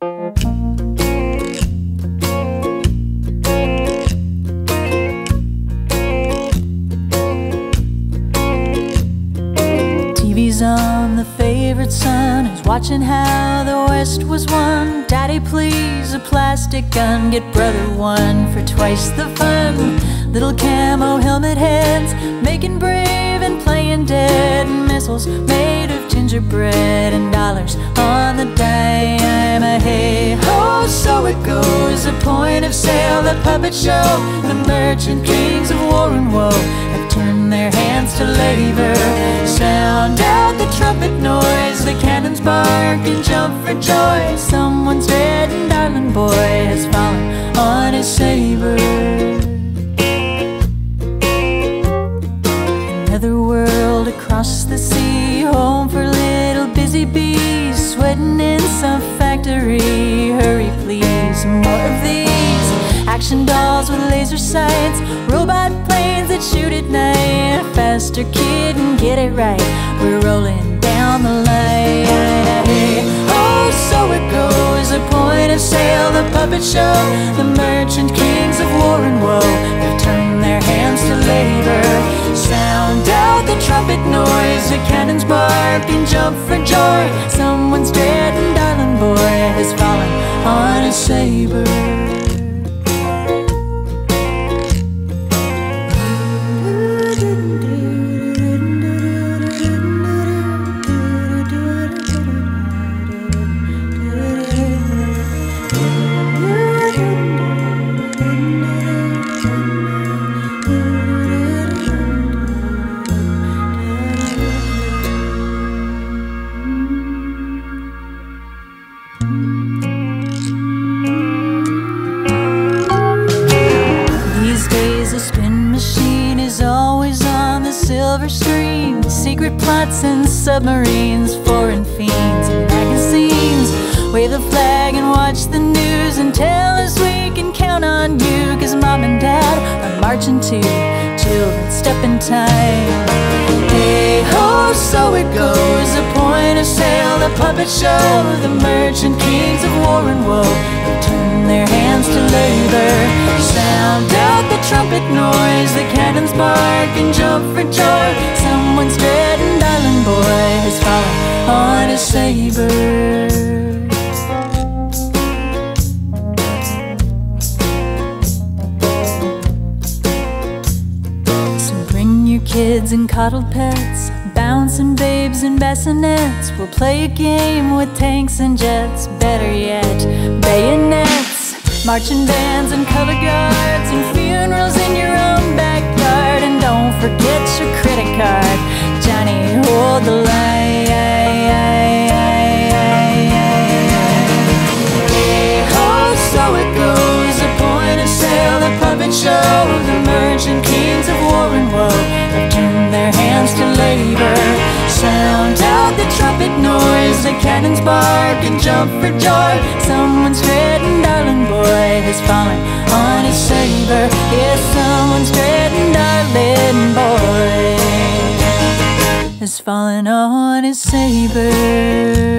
TV's on, the favorite son is watching how the West was won. Daddy, please, a plastic gun, get brother one for twice the fun. Little camo helmet heads, making brave and playing dead. Missiles made of gingerbread and dollars on the dime. Hey-ho, so it goes, a point of sale, the puppet show. The merchant kings of war and woe have turned their hands to labor. Sound out the trumpet noise, the cannons bark and jump for joy. Someone's dead and darling boy has fallen on his saber. Another world across the sea, home for little busy bees, sweating in some factory. Hurry please, more of these. Action dolls with laser sights, robot planes that shoot at night. Faster kid and get it right, we're rolling down the line. Oh, so it goes, a point of sale, the puppet show. The merchant kings of war and woe have turned their hands to labor. Sound out the trumpet noise, the cannons bark and jump for joy. Someone's dead and darling boy has fallen on his saber. Screen, secret plots and submarines, foreign fiends and magazines. Wave the flag and watch the news and tell us we can count on you. Cause mom and dad are marching too, children step in time. Hey ho, so it goes, a point of sale, the puppet show. The merchant kings of war and woe have turned their hands to labor. Sound out the trumpet noise, the cannons bark and jump for joy. Someone's dead and darling boy has fallen on his saber. So bring your kids and coddled pets, bouncing babes and bassinets. We'll play a game with tanks and jets, better yet, bayonets. Marching bands and color guards and funerals in your own backyard. And don't forget your credit card, Johnny, hold the line. Hey ho, so it goes, a point of sale, the puppet show. The merchant kings of war and woe have turned their hands to labor. Sound out the trumpet noise, the cannons bark and jump for joy. Someone's dead and darling boy has fallen on his saber. Yes, someone's dead and darling boy has fallen on his saber.